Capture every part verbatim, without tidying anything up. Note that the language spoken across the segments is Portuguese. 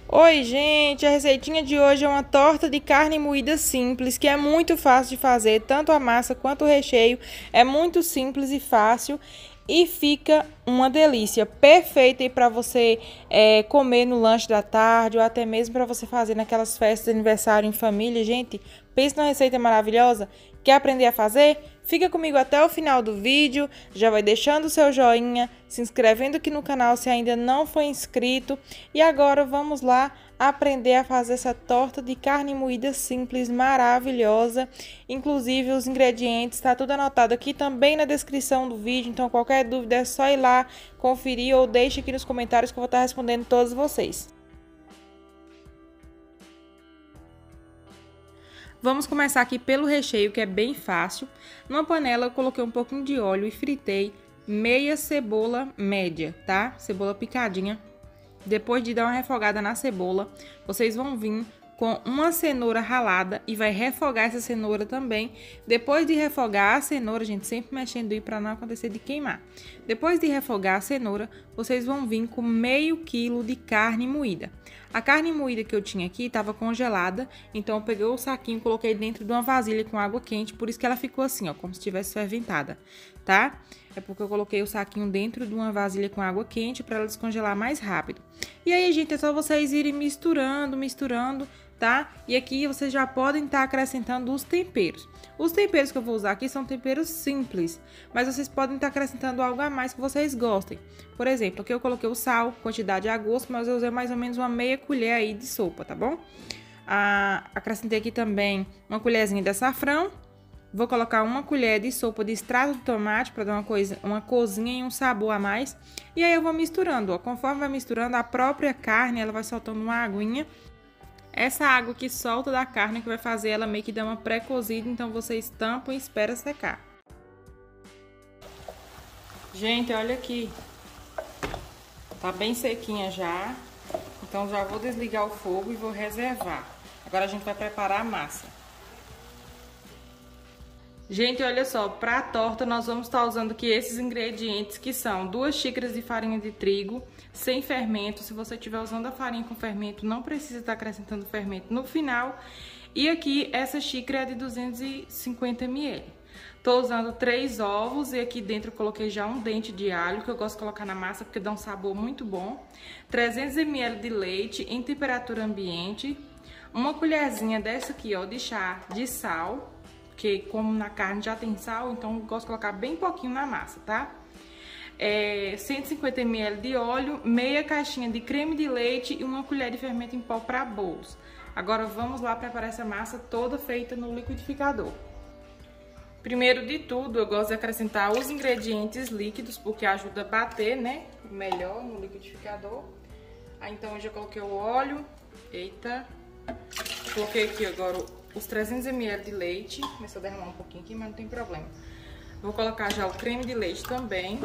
Oi, gente! A receitinha de hoje é uma torta de carne moída simples, que é muito fácil de fazer, tanto a massa quanto o recheio. É muito simples e fácil e fica uma delícia, perfeita para você é, comer no lanche da tarde ou até mesmo para você fazer naquelas festas de aniversário em família. Gente, pensa numa receita maravilhosa. Quer aprender a fazer? Fica comigo até o final do vídeo, já vai deixando o seu joinha, se inscrevendo aqui no canal se ainda não foi inscrito. E agora vamos lá aprender a fazer essa torta de carne moída simples, maravilhosa. Inclusive os ingredientes, tá tudo anotado aqui também na descrição do vídeo, então qualquer dúvida é só ir lá conferir ou deixe aqui nos comentários que eu vou estar respondendo todos vocês. Vamos começar aqui pelo recheio, que é bem fácil. Numa panela eu coloquei um pouquinho de óleo e fritei meia cebola média, tá? Cebola picadinha. Depois de dar uma refogada na cebola, vocês vão vir com uma cenoura ralada e vai refogar essa cenoura também. Depois de refogar a cenoura, gente, sempre mexendo aí para não acontecer de queimar. Depois de refogar a cenoura, vocês vão vir com meio quilo de carne moída. A carne moída que eu tinha aqui estava congelada, então eu peguei o saquinho e coloquei dentro de uma vasilha com água quente, por isso que ela ficou assim, ó, como se estivesse ferventada, tá? É porque eu coloquei o saquinho dentro de uma vasilha com água quente para ela descongelar mais rápido. E aí, gente, é só vocês irem misturando, misturando, tá? E aqui vocês já podem estar acrescentando os temperos. Os temperos que eu vou usar aqui são temperos simples, mas vocês podem estar acrescentando algo a mais que vocês gostem. Por exemplo, aqui eu coloquei o sal, quantidade a gosto, mas eu usei mais ou menos uma meia colher aí de sopa, tá bom? Ah, acrescentei aqui também uma colherzinha de açafrão. Vou colocar uma colher de sopa de extrato de tomate para dar uma, coisa, uma corzinha e um sabor a mais. E aí eu vou misturando, ó. Conforme vai misturando, a própria carne, ela vai soltando uma aguinha. Essa água que solta da carne que vai fazer ela meio que dar uma pré-cozida, então vocês tampam e esperam secar. Gente, olha aqui. Tá bem sequinha já. Então já vou desligar o fogo e vou reservar. Agora a gente vai preparar a massa. Gente, olha só, para a torta nós vamos estar usando aqui esses ingredientes que são duas xícaras de farinha de trigo sem fermento. Se você estiver usando a farinha com fermento, não precisa estar acrescentando fermento no final. E aqui essa xícara é de duzentos e cinquenta mililitros. Tô usando três ovos e aqui dentro eu coloquei já um dente de alho, que eu gosto de colocar na massa porque dá um sabor muito bom. trezentos mililitros de leite em temperatura ambiente. Uma colherzinha dessa aqui, ó, de chá de sal. Porque como na carne já tem sal, então eu gosto de colocar bem pouquinho na massa, tá? É, cento e cinquenta mililitros de óleo, meia caixinha de creme de leite e uma colher de fermento em pó para bolos. Agora vamos lá preparar essa massa toda feita no liquidificador. Primeiro de tudo, eu gosto de acrescentar os ingredientes líquidos, porque ajuda a bater, né, melhor no liquidificador. Aí então eu já coloquei o óleo, eita, coloquei aqui agora os trezentos mililitros de leite. Começou a derramar um pouquinho aqui, mas não tem problema. Vou colocar já o creme de leite também.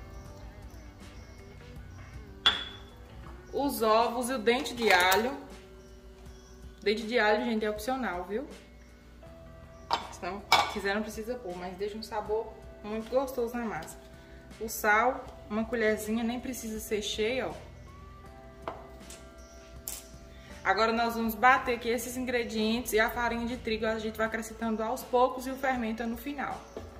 Os ovos e o dente de alho. Dente de alho, gente, é opcional, viu? Se não quiser, não precisa pôr, mas deixa um sabor muito gostoso na massa. O sal, uma colherzinha, nem precisa ser cheia, ó. Agora nós vamos bater aqui esses ingredientes e a farinha de trigo a gente vai acrescentando aos poucos e o fermento no final.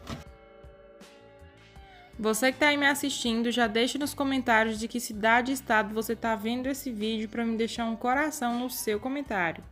Você que está aí me assistindo, já deixa nos comentários de que cidade e estado você está vendo esse vídeo para me deixar um coração no seu comentário.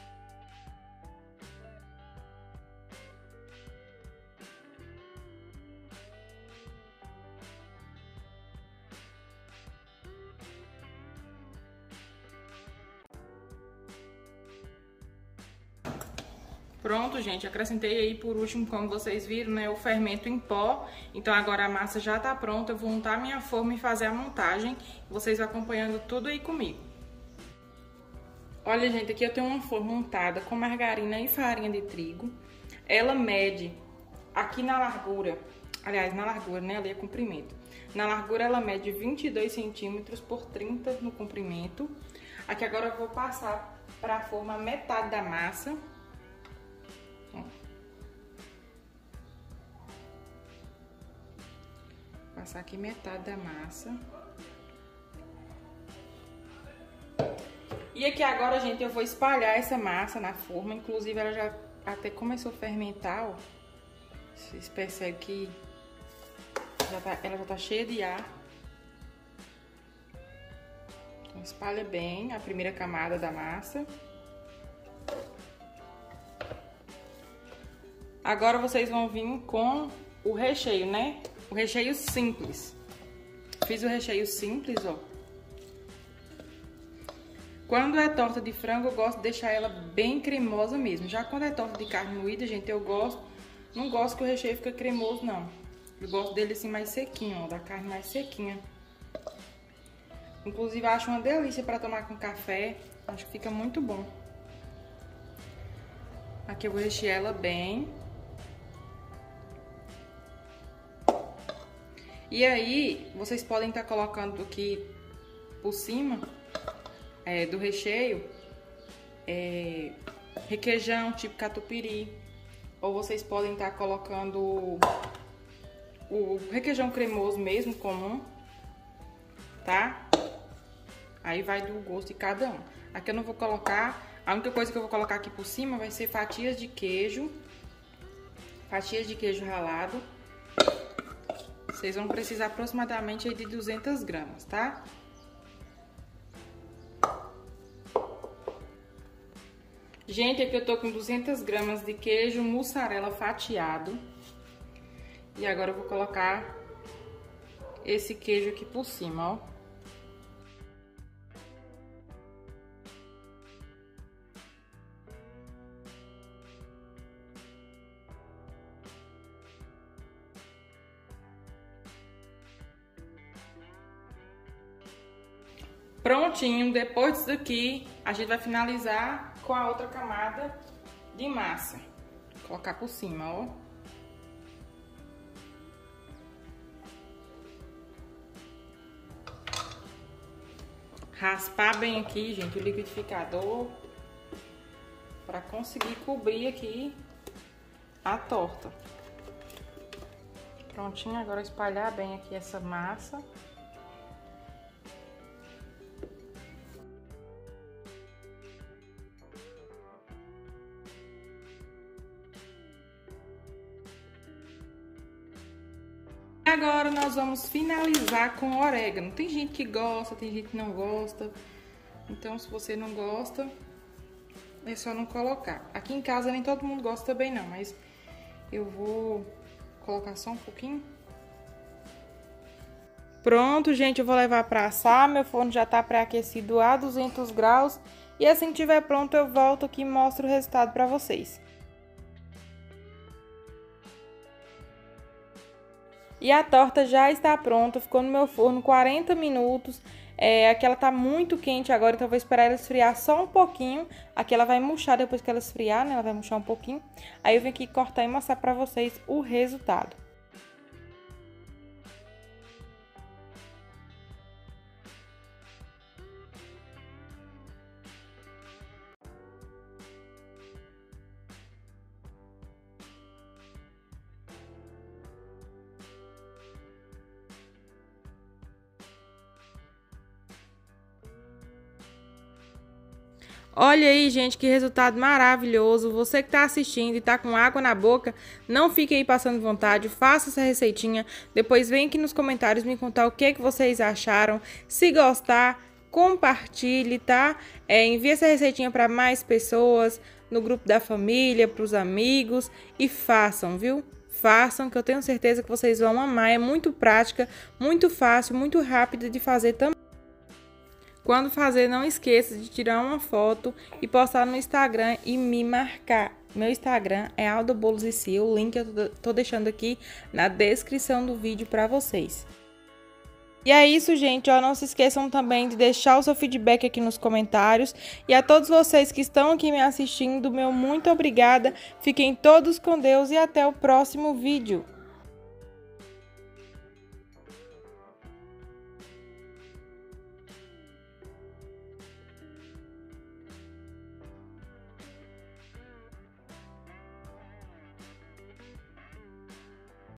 Pronto, gente, acrescentei aí por último, como vocês viram, né, o fermento em pó. Então agora a massa já tá pronta, eu vou untar minha forma e fazer a montagem. Vocês vão acompanhando tudo aí comigo. Olha, gente, aqui eu tenho uma forma untada com margarina e farinha de trigo. Ela mede aqui na largura, aliás, na largura, né, ali é comprimento. Na largura ela mede vinte e dois centímetros por trinta no comprimento. Aqui agora eu vou passar para a forma metade da massa. Passar aqui metade da massa. E E aqui agora, gente, eu vou espalhar essa massa na forma. Inclusive, ela já até começou a fermentar, ó. Vocês percebem que já tá, ela já tá cheia de ar. Então, espalha bem a primeira camada da massa. Agora, vocês vão vir com o recheio, né? O recheio simples. Fiz o recheio simples, ó. Quando é torta de frango, eu gosto de deixar ela bem cremosa mesmo. Já quando é torta de carne moída, gente, eu gosto... Não gosto que o recheio fique cremoso, não. Eu gosto dele assim mais sequinho, ó. Da carne mais sequinha. Inclusive, acho uma delícia pra tomar com café. Acho que fica muito bom. Aqui eu vou rechear ela bem. E aí, vocês podem estar colocando aqui por cima... É, do recheio, é, requeijão tipo catupiry, ou vocês podem estar colocando o, o requeijão cremoso mesmo, comum, tá? Aí vai do gosto de cada um. Aqui eu não vou colocar, a única coisa que eu vou colocar aqui por cima vai ser fatias de queijo, fatias de queijo ralado. Vocês vão precisar aproximadamente aí de duzentas gramas, tá? Gente, aqui eu tô com duzentas gramas de queijo mussarela fatiado. E agora eu vou colocar esse queijo aqui por cima, ó. Prontinho, depois disso aqui, a gente vai finalizar com a outra camada de massa. Vou colocar por cima, ó. Raspar bem aqui, gente, o liquidificador, para conseguir cobrir aqui a torta. Prontinho, agora espalhar bem aqui essa massa. Agora nós vamos finalizar com orégano. Tem gente que gosta, tem gente que não gosta. Então, se você não gosta, é só não colocar. Aqui em casa nem todo mundo gosta também não, mas eu vou colocar só um pouquinho. Pronto, gente, eu vou levar para assar. Meu forno já tá pré-aquecido a duzentos graus. E assim que tiver pronto, eu volto aqui e mostro o resultado para vocês. E a torta já está pronta, ficou no meu forno quarenta minutos. É, aqui ela tá muito quente agora, então eu vou esperar ela esfriar só um pouquinho. Aqui ela vai murchar depois que ela esfriar, né? Ela vai murchar um pouquinho. Aí eu venho aqui cortar e mostrar pra vocês o resultado. Olha aí, gente, que resultado maravilhoso. Você que tá assistindo e tá com água na boca, não fique aí passando vontade, faça essa receitinha. Depois vem aqui nos comentários me contar o que, que vocês acharam. Se gostar, compartilhe, tá? É, envie essa receitinha para mais pessoas, no grupo da família, para os amigos e façam, viu? Façam, que eu tenho certeza que vocês vão amar. É muito prática, muito fácil, muito rápida de fazer também. Quando fazer, não esqueça de tirar uma foto e postar no Instagram e me marcar. Meu Instagram é Alda Bolos e Cia, o link eu tô deixando aqui na descrição do vídeo para vocês. E é isso, gente, ó, não se esqueçam também de deixar o seu feedback aqui nos comentários. E a todos vocês que estão aqui me assistindo, meu muito obrigada. Fiquem todos com Deus e até o próximo vídeo.